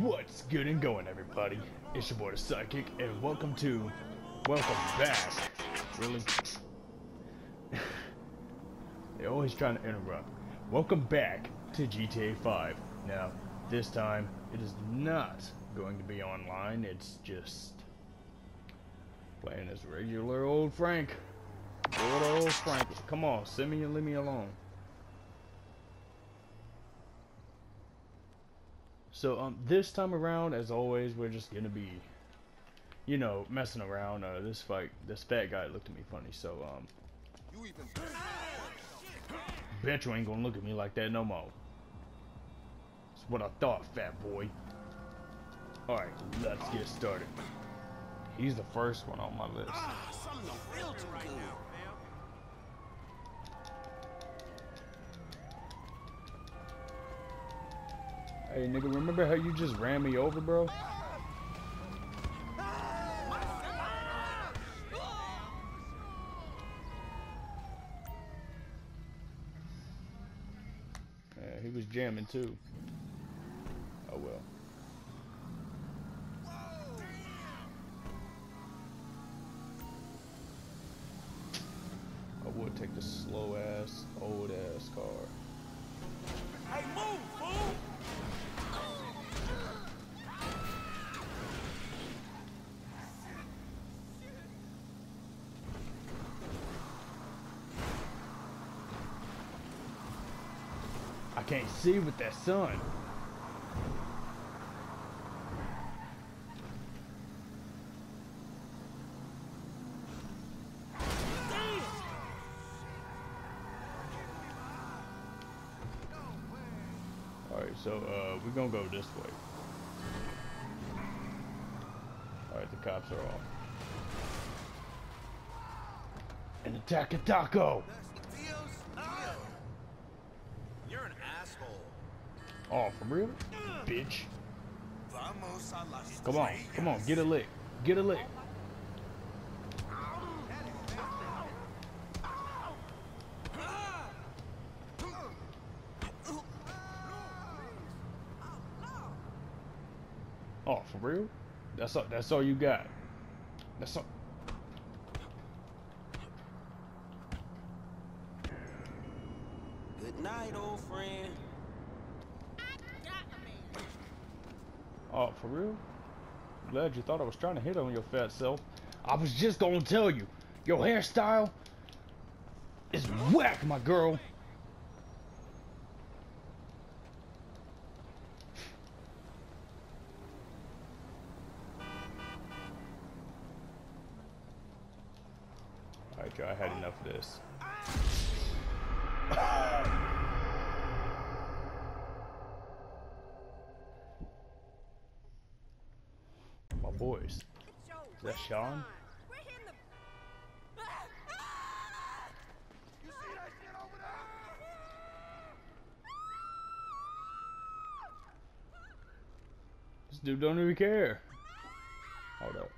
What's good and going, everybody? It's your boy the Psychic, and welcome back. Really? They're always trying to interrupt. Welcome back to GTA 5. Now, this time, it is not going to be online, it's just playing as regular old Frank. Good old Frank. Come on, send me and leave me alone. So, this time around, as always, we're just gonna be, you know, messing around. This fat guy looked at me funny, so, bet you ain't gonna look at me like that no more. That's what I thought, fat boy. Alright, let's get started. He's the first one on my list. Hey, nigga, remember how you just ran me over, bro? Yeah, he was jamming too. Oh well. I would take the slow ass, old ass car. Hey, move, fool! I can't see with that sun. Alright, so we're gonna go this way. Alright, the cops are off. And attack a taco! You're an asshole. Oh, for real? Bitch. Come on, get a lick. Get a lick. Oh, for real? That's all you got. That's all. Good night, old friend. Oh, for real? Glad you thought I was trying to hit on your fat self. I was just gonna tell you, your hairstyle is whack, my girl. Alright, y'all, I had enough of this. My boys. Is that Sean? This dude don't even care. Hold up.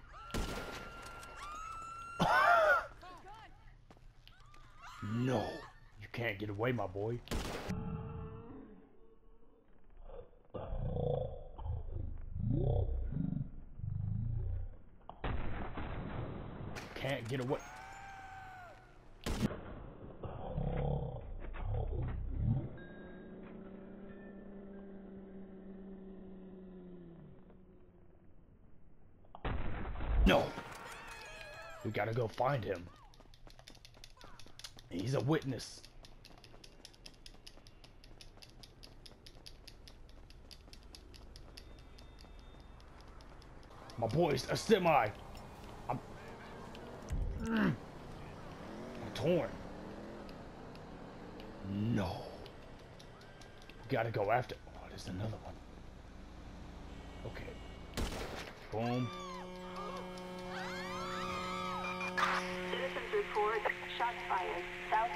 No, you can't get away, my boy. Can't get away. No, we gotta go find him. He's a witness. My boys, a semi. I'm torn. No. Gotta go after. Oh, there's another one. Okay. Boom. Citizens report shots fired south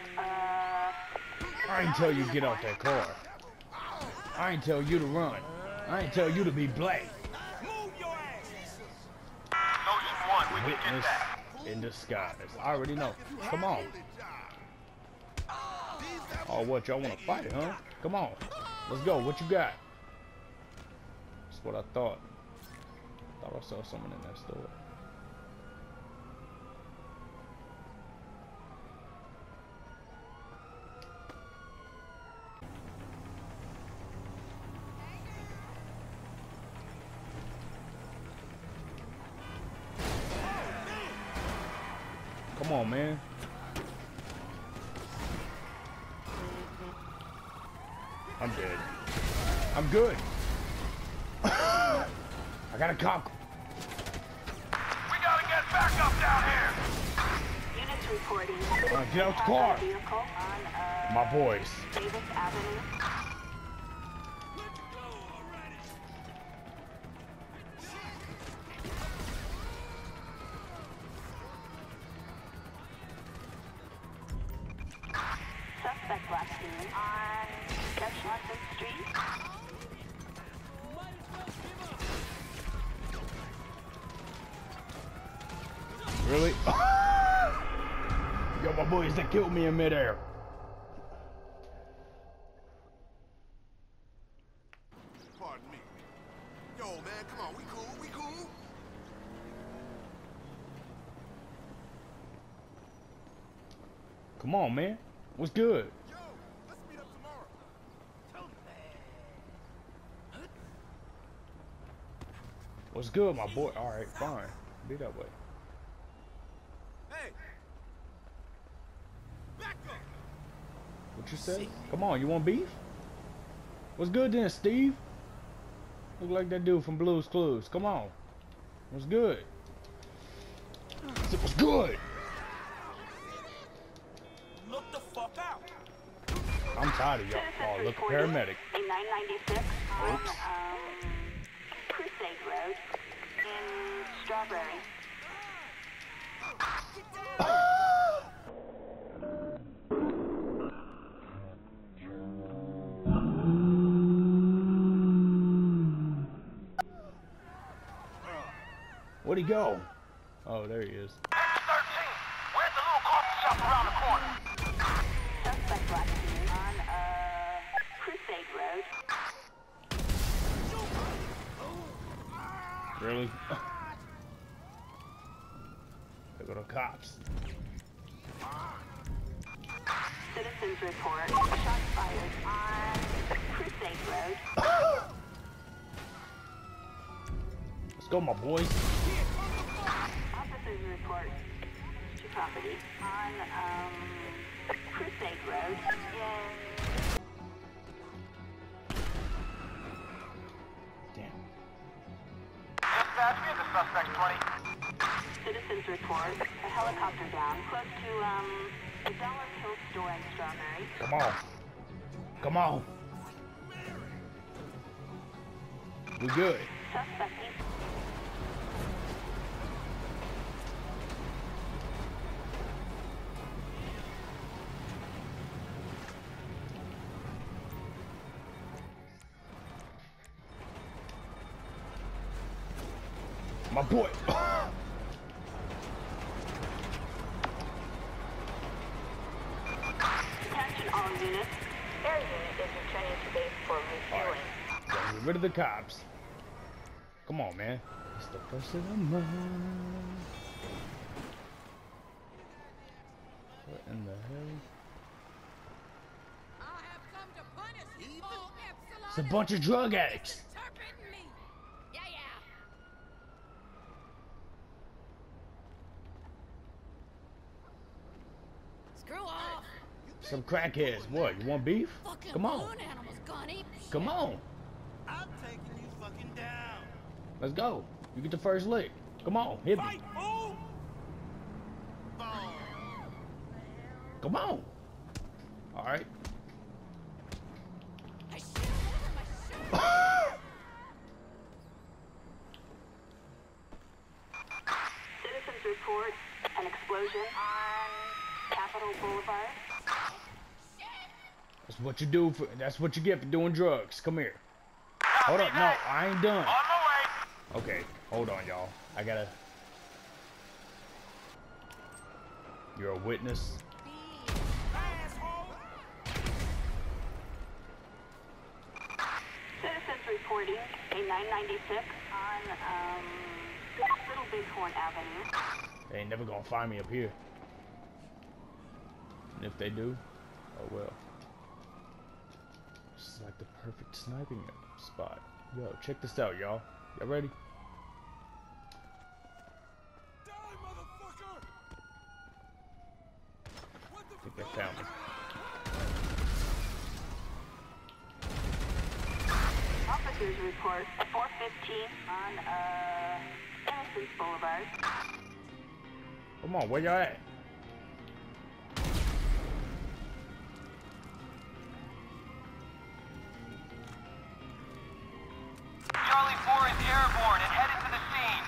of, I ain't tell you to get out that car. I ain't tell you to run. I ain't tell you to be black. Move your ass! Witness in disguise. I already know. Come on. Oh, what? Y'all want to fight, huh? Come on. Let's go. What you got? what I thought. Thought I saw someone in that store. Come on, man. I'm dead. I'm good. I got a cop. We gotta get back up down here! Units reporting. Get out the car. Vehicle on My boys. Davis Avenue. Let's go already! Suspect last seen on Dutch London Street. Really? Yo, my boys, that killed me in midair. Pardon me. Yo, man, come on, we cool, we cool? Come on, man. What's good? Yo, let's meet up tomorrow. What's good, my boy? All right, fine. Be that way. Hey! Back up! What you say? Come on, you want beef? What's good then, Steve? Look like that dude from Blue's Clues. Come on. What's good? What's good? Look the fuck out! I'm tired of y'all. Oh, look, a paramedic. A 996 on Oops. Crusade Road in Strawberry. Where'd he go? Oh, there he is. Where's the little coffee shop around the corner? Suspect last seen on Crusade Road. Really? There go the cops. Citizens report shots fired on Crusade Road. Let's go, my boys. Officers report to property on Crusade Road in Damn. Dispatch, we have the suspect 20. Citizens report a helicopter down close to a Dollar Hill store in Strawberry. Come on. Come on. We good. Suspect needs My boy. attention all units. Air unit is returning to base for refueling. Gotta get rid of the cops. Come on, man. It's the first of the month. What in the hell? I have come to punish all Epsilon. It's a bunch of drug addicts. Interpreting me. Yeah, yeah. Screw off. Some crackheads. What? You want beef? Fucking Come on. balloon animals gonna eat me. Come on. I'm taking you fucking down! Let's go. You get the first lick. Come on. Hit me. Fight, fool! Come on. All right. I shoot over my shoulder. Citizens report an explosion on Capitol Boulevard. That's what you do for. That's what you get for doing drugs. Come here. Hold up. No, I ain't done. On my way! Okay. Hold on, y'all. I gotta. You're a witness. Asshole! Citizens reporting a 996 on, Little Bighorn Avenue. They ain't never gonna find me up here. And if they do, oh well. This is like the perfect sniping spot. Yo, check this out, y'all. Y'all ready? Die, motherfucker! What the I think they found me. Officers report 415 on, Innocence Boulevard. Come on, where y'all at? Charlie 4 is airborne and headed to the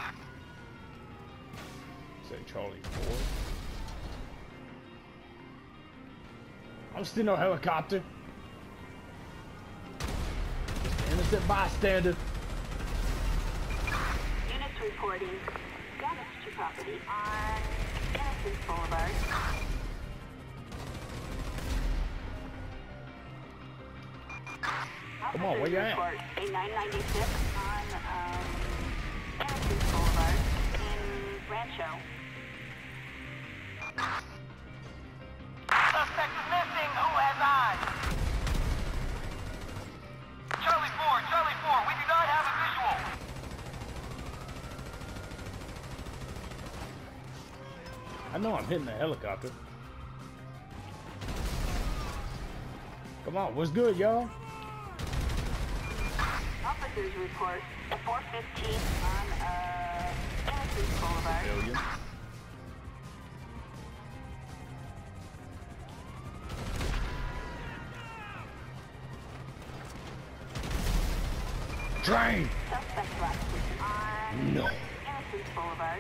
scene. Say Charlie 4. I'm still no helicopter. Just an innocent bystander. Units reporting damage to property on Innocence Boulevard. Come on, where you at? Report a 996 on Innocence Boulevard in Rancho. Suspect is missing. Who has eyes? Charlie 4, we do not have a visual. I know I'm hitting the helicopter. Come on, what's good, y'all? Officers report a 415 on Innocence Boulevard. Civilian. Train! Suspect arrested on No. Innocence Boulevard.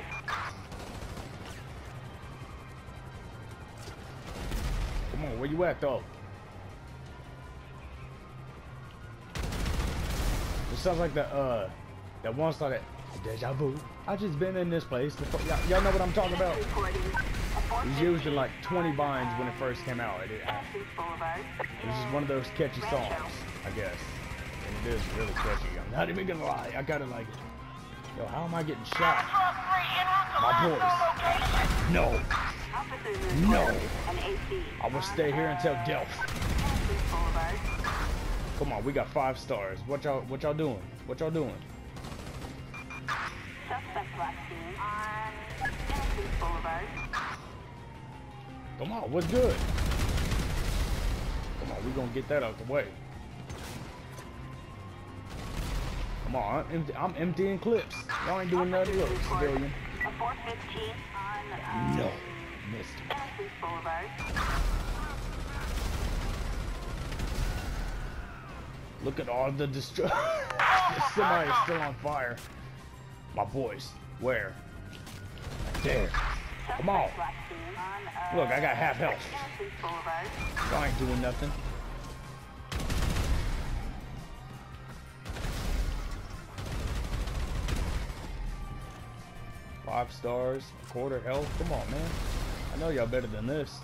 Come on, where you at, though? It sounds like that one star that Deja Vu. I just been in this place before. Y'all know what I'm talking about. Reporting a It was 415 used in like 20 binds when it first came out. It Innocence Boulevard. was just one of those catchy songs, I guess. And it is really catchy. I'm not even gonna lie. I gotta like it. Yo, how am I getting shot? Trust 3 en route to My last boys. known location. No. Officers No. report an AC. I will stay here until death. Innocence Boulevard. Come on, we got 5 stars. What y'all doing? What y'all doing? Suspect last seen on Innocence Boulevard. Come on, what's good? Come on, we gonna get that out the way. Come on, I'm emptying clips. Y'all ain't doing nothing. Look, civilian. A 415 on No, missed. Innocence Boulevard. Look at all the destruction. The semi is still on fire. My boys, where? Right there. Come on. Suspect last seen on Look, I got half health. Innocence Boulevard. Y'all ain't doing nothing. Five stars, a quarter health. Come on, man. I know y'all better than this.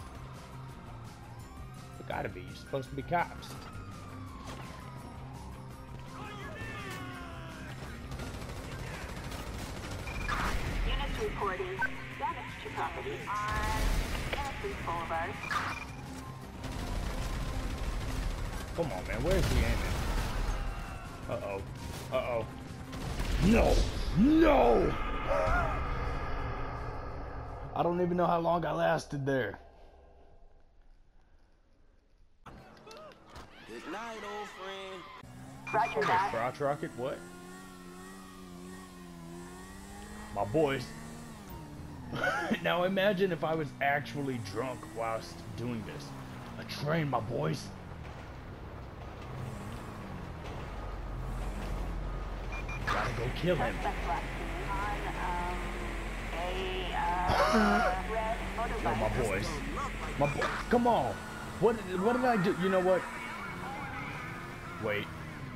You gotta be. You're supposed to be cops. Units reporting damage to property on Innocence Boulevard. Come on, man. Where's the aiming? Uh-oh. Uh-oh. No! No! I don't even know how long I lasted there. Good night, old friend. Roger Okay, that. crotch rocket, what? My boys. Now imagine if I was actually drunk whilst doing this. A train, my boys. Gotta go kill him. Suspect last seen on red Yo, motorbike. my boys. My boy. Come on. What did I do? You know what? Wait.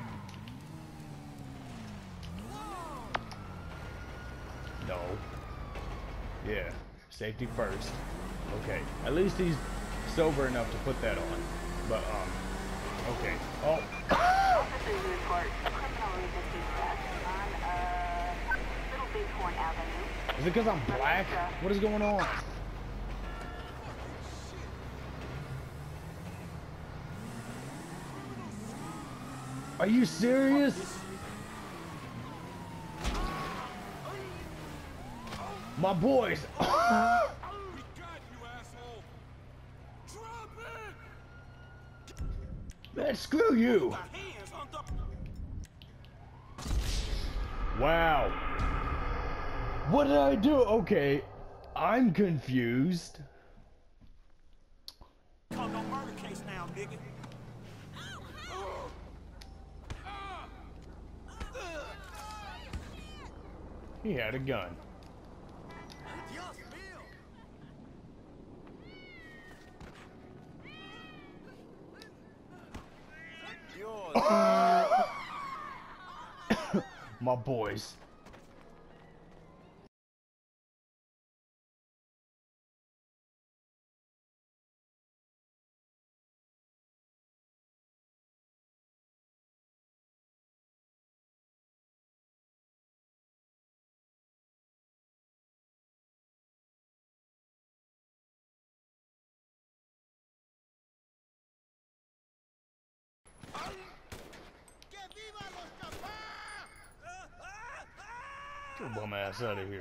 No. Yeah. Safety first. Okay. At least he's sober enough to put that on. But okay. Oh. Officers report a criminal resisting arrest Is it because I'm black? What is going on? Are you serious? My boys. We got you, asshole. Drop it. Man, screw you. Hands on the. Wow. What did I do? Okay, I'm confused. Call no murder case now, nigga. He had a gun. My boys. Get your bum ass out of here.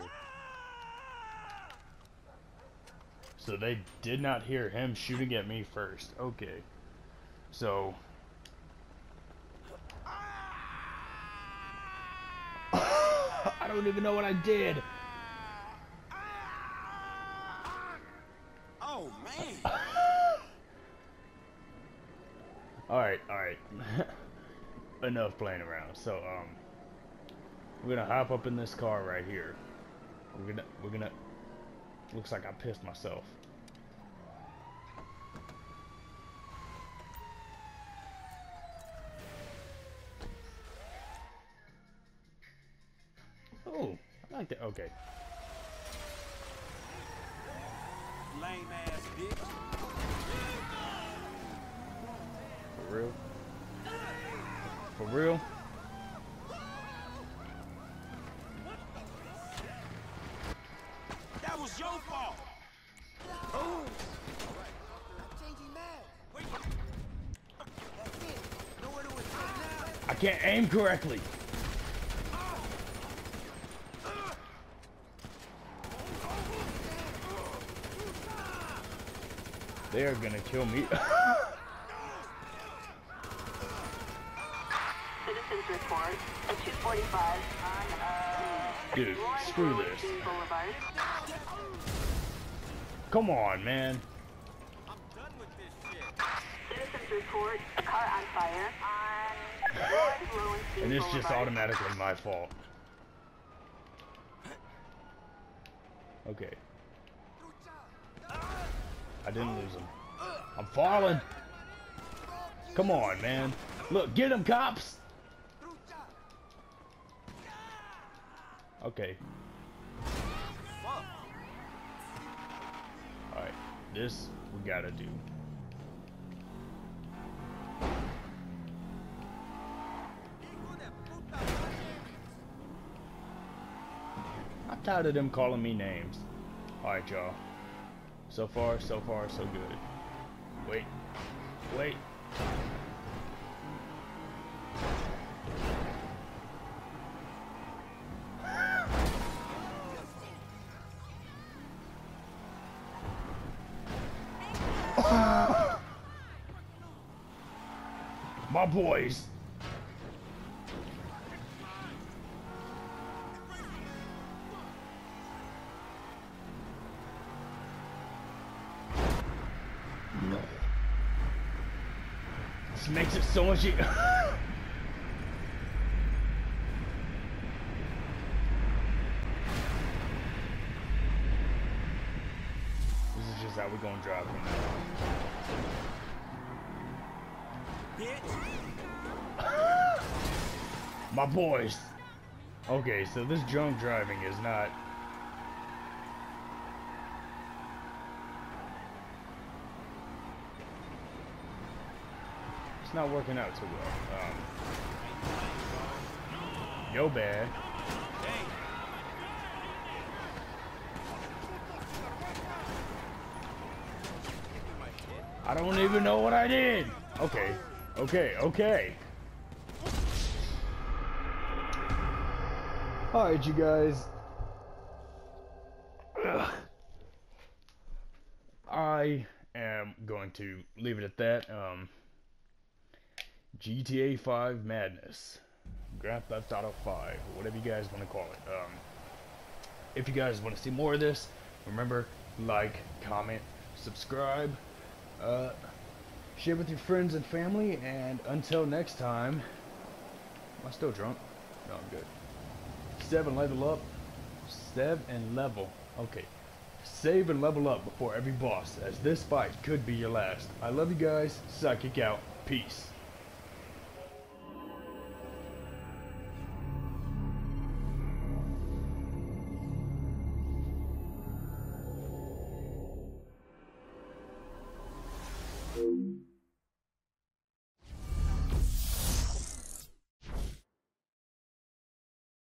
So they did not hear him shooting at me first. Okay. So I don't even know what I did. Oh man. Alright. Enough playing around. So we're gonna hop up in this car right here. We're gonna looks like I pissed myself. Oh, I like that. Okay. Lame ass bitch. For real? For real? That was your fault. Oh. I can't aim correctly. They are gonna kill me. Citizens report at 2:45 on Dude, Roy screw Road this. Boulevard. Come on, man. I'm done with this shit. Citizens report a car on fire on Roy Lowenstein And it's just Boulevard. automatically my fault. Okay. I didn't lose him. I'm falling. Come on, man. Look, get him, cops. Okay. Alright, this we gotta do. I'm tired of them calling me names. Alright, y'all. So far, so good. Wait. Wait. My boys. No. This makes it so much easier. This is just how we're gonna drive from now Bitch. on. My boys. Okay, so this drunk driving is not. It's not working out too well. Yo, bad. I don't even know what I did. Okay, okay, okay. Alright, you guys. Ugh. I am going to leave it at that. GTA 5 Madness. Grand Theft Auto 5. Whatever you guys want to call it. If you guys want to see more of this, remember, like, comment, subscribe, share with your friends and family, and until next time, am I still drunk? No, I'm good. Save and level up. Save and level. Okay. Save and level up before every boss, as this fight could be your last. I love you guys. Psychic out. Peace. Thank you.